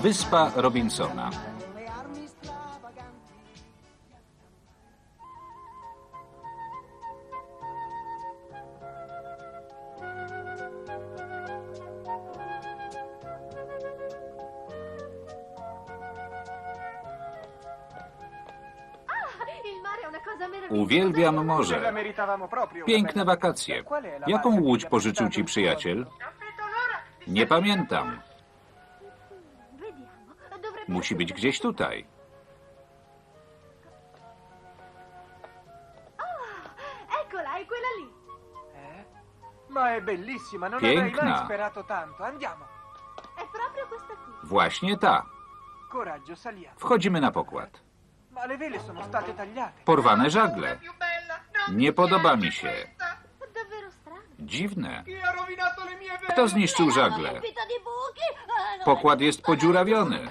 Wyspa Robinsona. Uwielbiam morze. Piękne wakacje. Jaką łódź pożyczył ci przyjaciel? Nie pamiętam. Musi być gdzieś tutaj. Piękna. Właśnie ta. Wchodzimy na pokład. Porwane żagle. Nie podoba mi się. Dziwne. Kto zniszczył żagle? Pokład jest podziurawiony.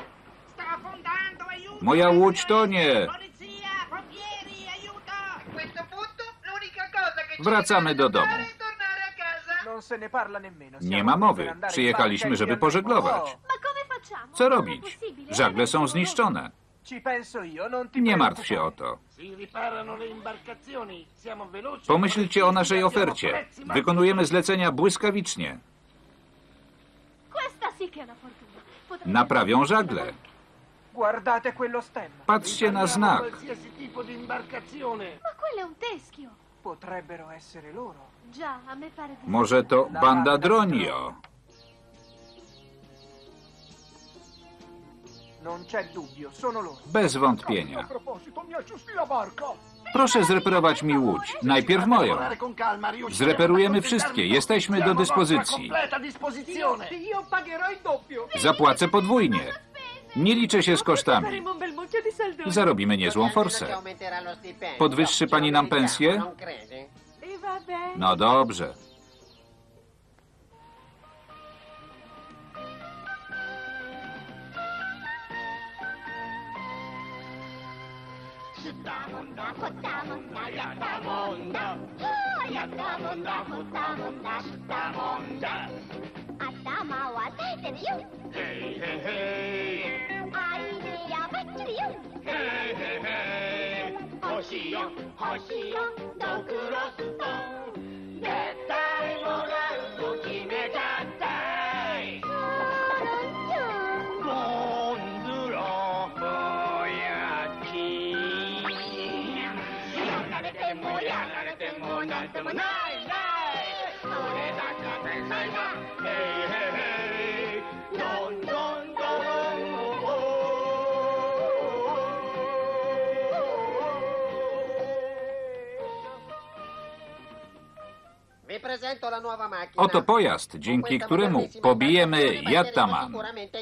Moja łódź tonie. Wracamy do domu. Nie ma mowy. Przyjechaliśmy, żeby pożeglować. Co robić? Żagle są zniszczone. Nie martw się o to. Pomyślcie o naszej ofercie. Wykonujemy zlecenia błyskawicznie. Naprawią żagle. Patrzcie na znak. Może to banda Dronio. Bez wątpienia. Proszę zreperować mi łódź. Najpierw moją. Zreperujemy wszystkie. Jesteśmy do dyspozycji. Zapłacę podwójnie. Nie liczę się z kosztami. Zarobimy niezłą forsę. Podwyższy pani nam pensję? No dobrze. Oto pojazd, dzięki któremu pobijemy Yattaman.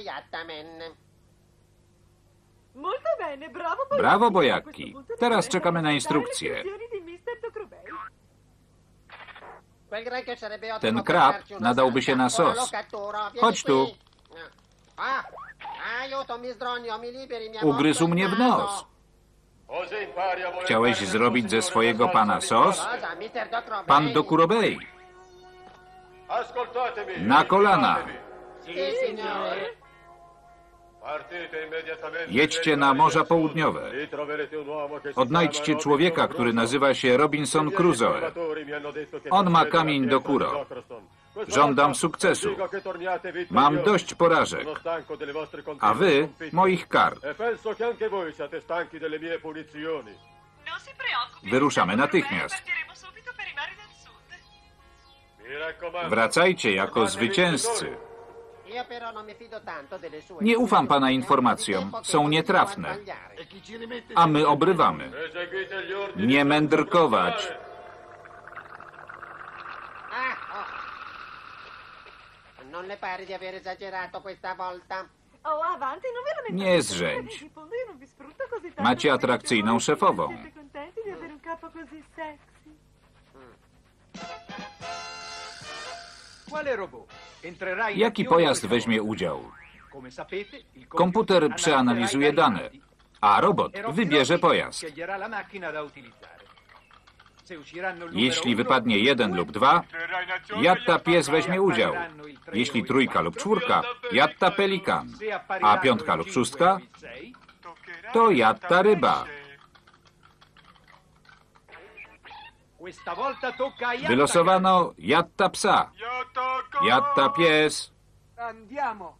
Brawo, bojaki. Teraz czekamy na instrukcje. Ten krab nadałby się na sos. Chodź tu. Ugryzł mnie w nos. Chciałeś zrobić ze swojego pana sos? Pan do Kurobei. Na kolana. Jedźcie na Morza Południowe. Odnajdźcie człowieka, który nazywa się Robinson Crusoe. On ma kamień do Kuro. Żądam sukcesu. Mam dość porażek. A wy moich kar. Wyruszamy natychmiast. Wracajcie jako zwycięzcy. Nie ufam pana informacjom. Są nietrafne. A my obrywamy. Nie mędrkować. Nie zrzędź. Macie atrakcyjną szefową. Jaki pojazd weźmie udział? Komputer przeanalizuje dane, a robot wybierze pojazd. Jeśli wypadnie 1 lub 2, Jatta pies weźmie udział. Jeśli 3 lub 4, Jatta pelikan. A 5 lub 6, to Jatta ryba. Wylosowano Jatta psa. Jatta pies. Andiamo.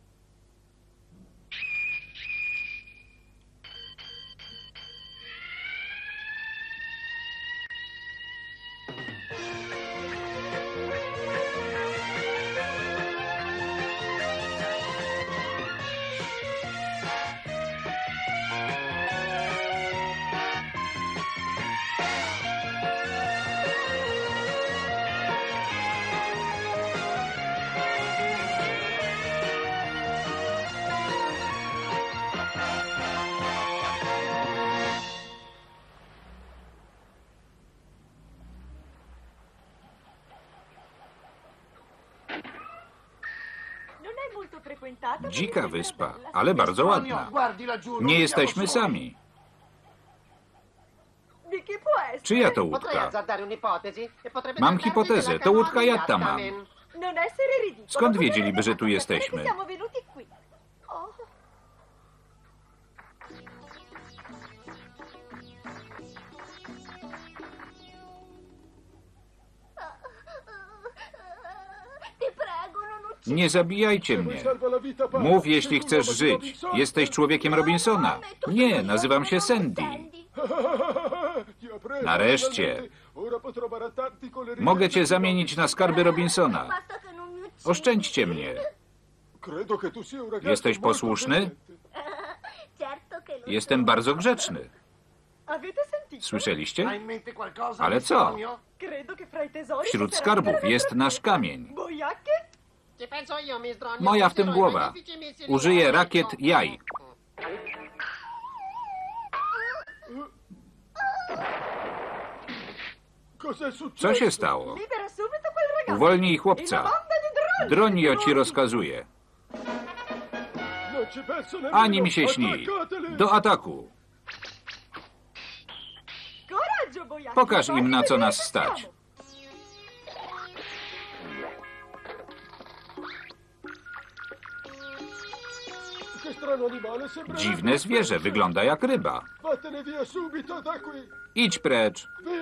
Dzika wyspa, ale bardzo ładna. Nie jesteśmy sami. Czyja to łódka? Mam hipotezę. To łódka Jatta mam. Skąd wiedzieliby, że tu jesteśmy? Nie zabijajcie mnie. Mów, jeśli chcesz żyć. Jesteś człowiekiem Robinsona. Nie, nazywam się Sandy. Nareszcie. Mogę cię zamienić na skarby Robinsona. Oszczędźcie mnie. Jesteś posłuszny? Jestem bardzo grzeczny. Słyszeliście? Ale co? Wśród skarbów jest nasz kamień. Moja w tym głowa. Użyję rakiet jaj. Co się stało? Uwolnij chłopca. Dronio ci rozkazuje. Ani mi się śni. Do ataku. Pokaż im, na co nas stać. Dziwne zwierzę, wygląda jak ryba. Idź precz.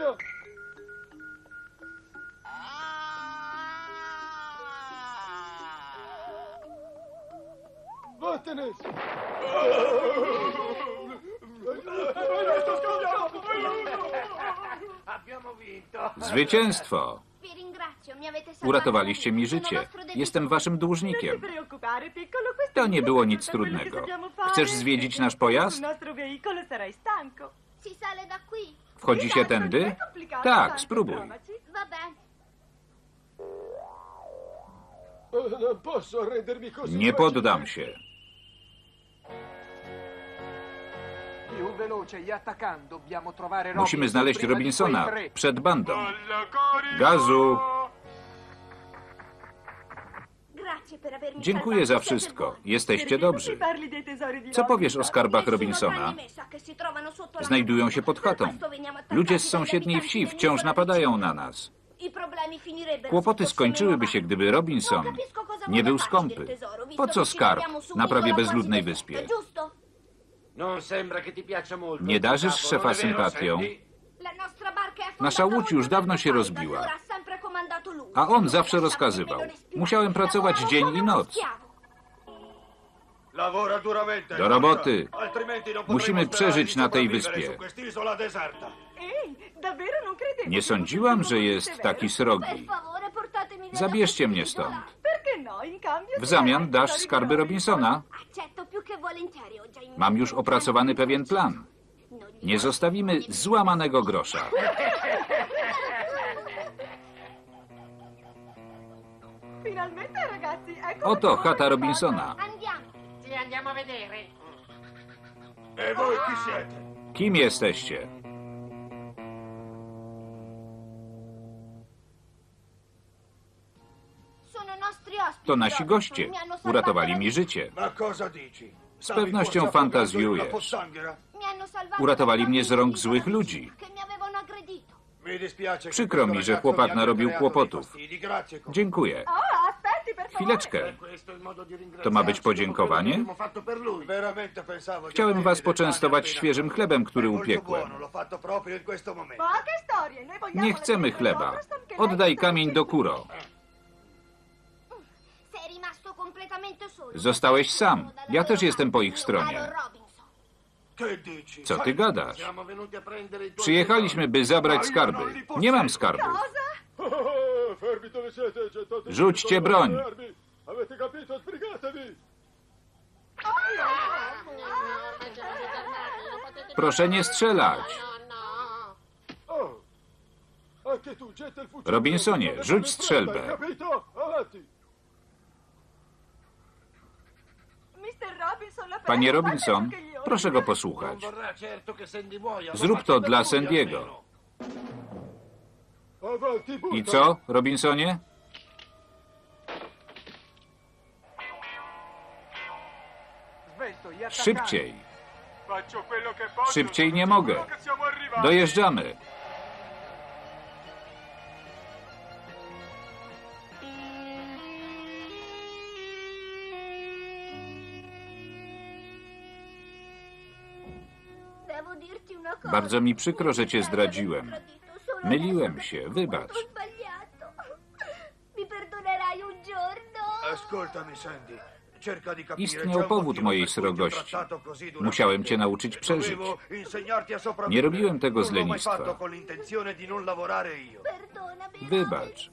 Zwycięstwo. Uratowaliście mi życie. Jestem waszym dłużnikiem. To nie było nic trudnego. Chcesz zwiedzić nasz pojazd? Wchodzi się tędy? Tak, spróbuj. Nie poddam się. Musimy znaleźć Robinsona przed bandą. Gazu! Dziękuję za wszystko. Jesteście dobrzy. Co powiesz o skarbach Robinsona? Znajdują się pod chatą. Ludzie z sąsiedniej wsi wciąż napadają na nas. Kłopoty skończyłyby się, gdyby Robinson nie był skąpy. Po co skarb na prawie bezludnej wyspie? Nie darzysz szefa sympatią? Nasza łódź już dawno się rozbiła, a on zawsze rozkazywał. Musiałem pracować dzień i noc. Do roboty. Musimy przeżyć na tej wyspie. Nie sądziłam, że jest taki srogi. Zabierzcie mnie stąd. W zamian dasz skarby Robinsona? Mam już opracowany pewien plan. Nie zostawimy złamanego grosza. Oto chata Robinsona. Kim jesteście? To nasi goście. Uratowali mi życie. Z pewnością fantazjujesz. Uratowali mnie z rąk złych ludzi. Przykro mi, że chłopak narobił kłopotów. Dziękuję. Chwileczkę. To ma być podziękowanie? Chciałem was poczęstować świeżym chlebem, który upiekłem. Nie chcemy chleba. Oddaj kamień do Kuro. Zostałeś sam. Ja też jestem po ich stronie. Co ty gadasz? Przyjechaliśmy, by zabrać skarby. Nie mam skarbów. Rzućcie broń. Proszę nie strzelać. Robinsonie, rzuć strzelbę. Panie Robinson, proszę go posłuchać. Zrób to dla Sandiego. I co, Robinsonie? Szybciej. Szybciej nie mogę. Dojeżdżamy. Bardzo mi przykro, że cię zdradziłem. Myliłem się, wybacz. Istniał powód mojej srogości. Musiałem cię nauczyć przeżyć. Nie robiłem tego z lenistwa. Wybacz.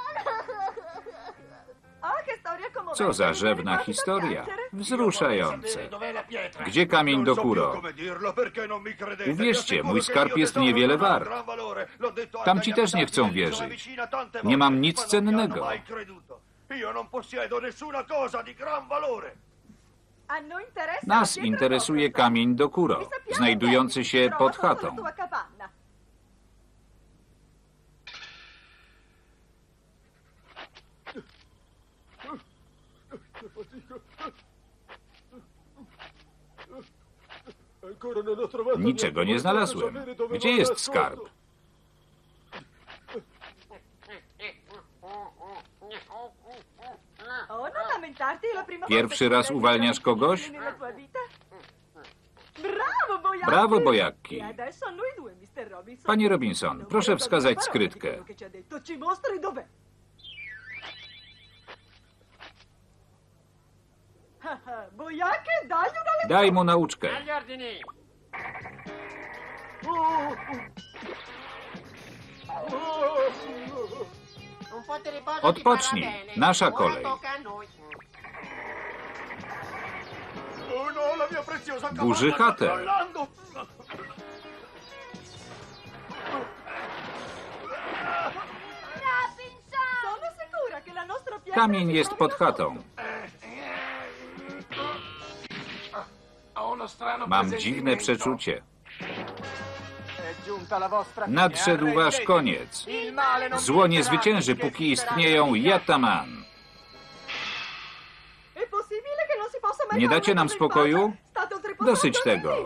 Co za rzewna historia. Wzruszające. Gdzie kamień do Kuro? Uwierzcie, mój skarb jest niewiele wart. Tamci też nie chcą wierzyć. Nie mam nic cennego. Nas interesuje kamień do Kuro, znajdujący się pod chatą. Niczego nie znalazłem. Gdzie jest skarb? Pierwszy raz uwalniasz kogoś? Brawo, bojakki. Panie Robinson, proszę wskazać skrytkę. Daj mu nauczkę. Odpocznij. Nasza kolej. Burzy chatę. Kamień jest pod chatą. Mam dziwne przeczucie. Nadszedł wasz koniec. Zło nie zwycięży, póki istnieją Yataman. Nie dacie nam spokoju? Dosyć tego.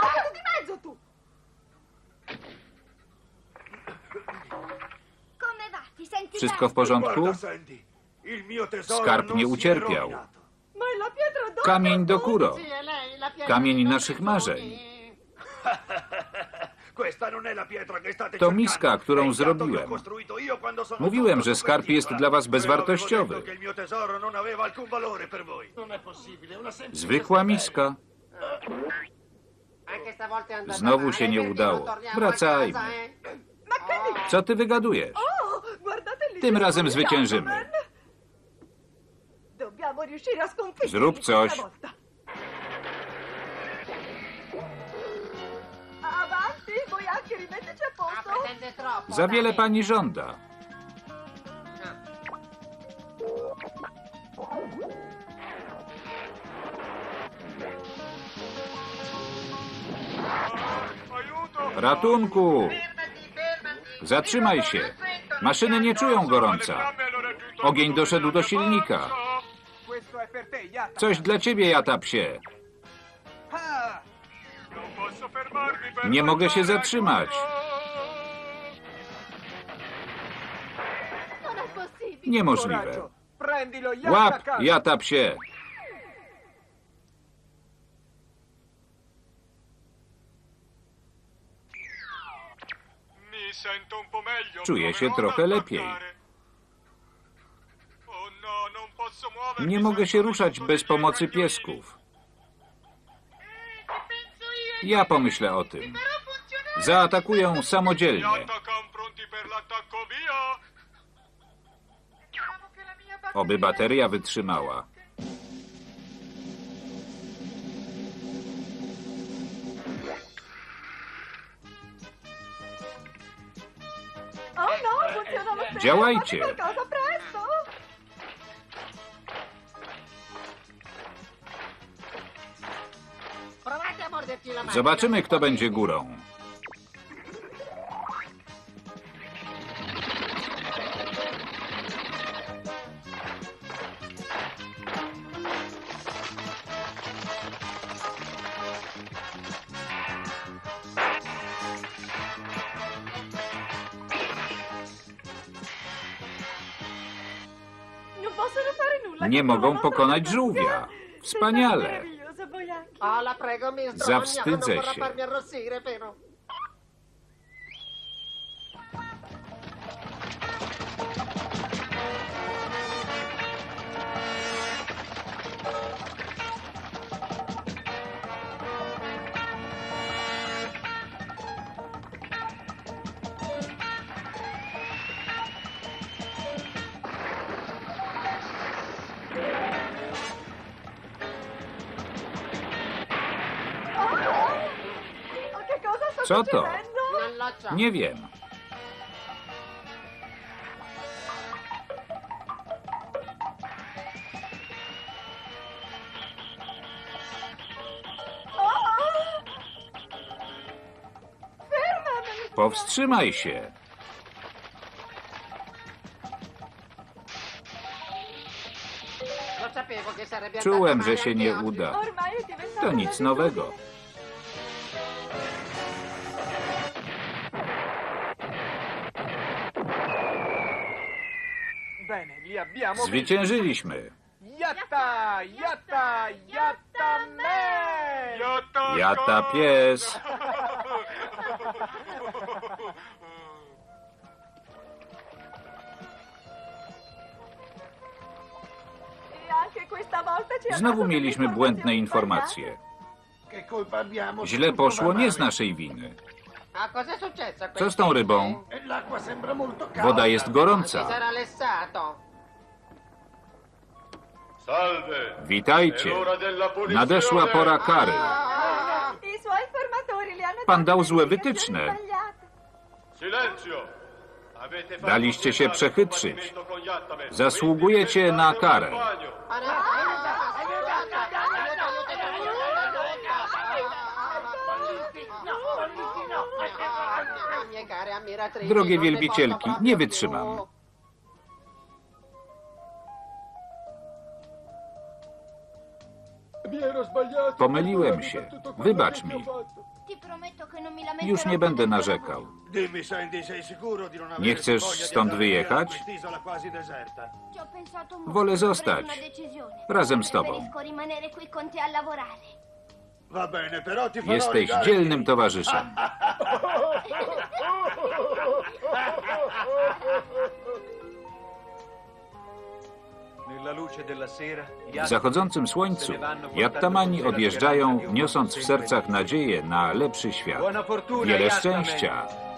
Wszystko w porządku? Skarb nie ucierpiał. Kamień do Kuro. Kamień naszych marzeń. To miska, którą zrobiłem. Mówiłem, że skarb jest dla was bezwartościowy. Zwykła miska. Znowu się nie udało. Wracajmy. Co ty wygadujesz? Tym razem zwyciężymy. Zrób coś. Za wiele pani żąda. Ratunku! Zatrzymaj się. Maszyny nie czują gorąca. Ogień doszedł do silnika. Coś dla ciebie, Jatapsie. Nie mogę się zatrzymać. Niemożliwe. Łap, Jata psie! Czuję się trochę lepiej. Nie mogę się ruszać bez pomocy piesków. Ja pomyślę o tym. Zaatakują samodzielnie. Oby bateria wytrzymała. Działajcie! Zobaczymy, kto będzie górą. Nie mogą pokonać żółwia. Wspaniale. Zawstydzę się. Co to? Nie wiem. Powstrzymaj się. Czułem, że się nie uda. To nic nowego. Zwyciężyliśmy. Jata pies. Znowu mieliśmy błędne informacje. Źle poszło nie z naszej winy. Co z tą rybą? Woda jest gorąca. Witajcie. Nadeszła pora kary. Pan dał złe wytyczne. Daliście się przechytrzyć. Zasługujecie na karę. Drogie wielbicielki, nie wytrzymam. Pomyliłem się. Wybacz mi. Już nie będę narzekał. Nie chcesz stąd wyjechać? Wolę zostać. Razem z tobą. Jesteś dzielnym towarzyszem. W zachodzącym słońcu Jattamani odjeżdżają, niosąc w sercach nadzieję na lepszy świat. Wiele szczęścia!